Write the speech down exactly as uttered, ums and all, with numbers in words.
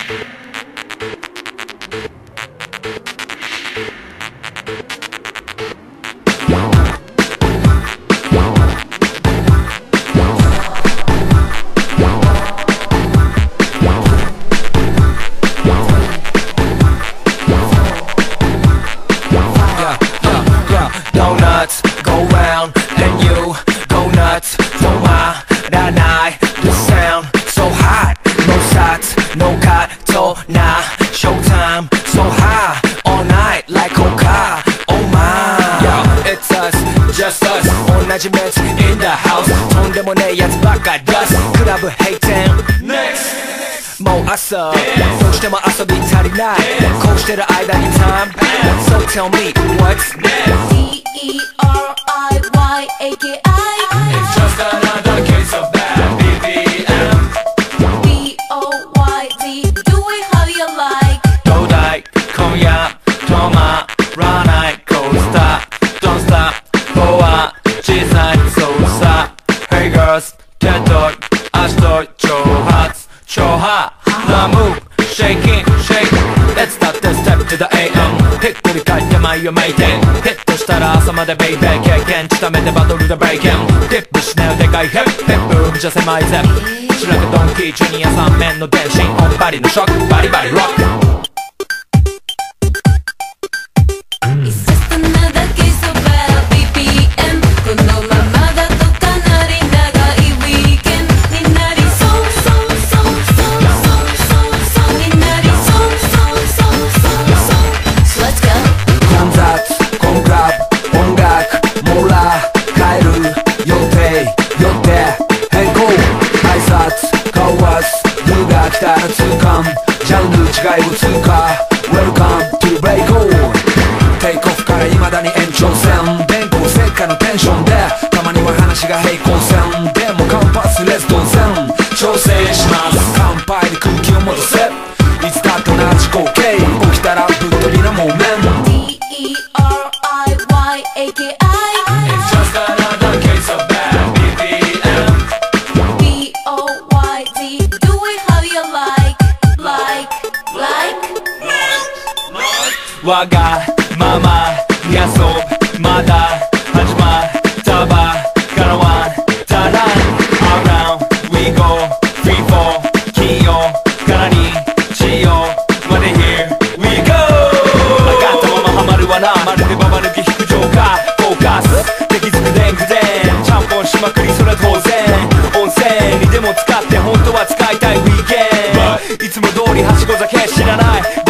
Nah, showtime, so high, all night like Coca, oh my. Yo, it's us, just us, 同じメンツ in the house とんでもねえやつばっか出すクラブ閉店 NEXT もう朝どうしても遊び足りないこうしてる間に time So tell me, what's next? D E R I Y A K I It's just another case of bad B P M B O Y D Do it how you like どうだい今夜止まらないコースター Don't stop 棒は小さいそうさ Hey girls 手と足と挑発挑発 Now move shaking shake Let's start this step to the A M へっこり返って前を向いてヒットしたら朝までベイベー経験ちためてバトルでブレイキンディップしなよでかいヘッヘッブームじゃ狭いぜ白くドンキージュニアさん面の電信オンバリのショックバリバリロック It's just another case of bad B P M このままだとかなり長いウィーケンドになりそうそうそうそうそうそうそうになりそうそうそうそうそう So let's go 混雑コンクラブ音楽モーラー変える予定予定変更挨拶交わすルが来たら痛感ジャンル違いを通過 Welcome to break onテイクオフから未だに延長線電光石火のテンションでたまには話が平行線でもカンパスレストン線調整します乾杯で空気を戻せいつだって同じ光景起きたらぶっ飛びなモーメント D E R I Y A K I It's just another case of bad B P M B O Y D Do it how you like Like Like わがままに遊ぶまだ始まったばかのワンタラン Around we go free fall 金曜から日曜まで Here we go 上がったままハマるわなまるでババ抜き引くジョーカーフォーカス敵づくでんぐでんちゃんぽんしまくりそれは当然温泉にでも使って本当は使いたいウィーケンドいつも通りはしご酒知らない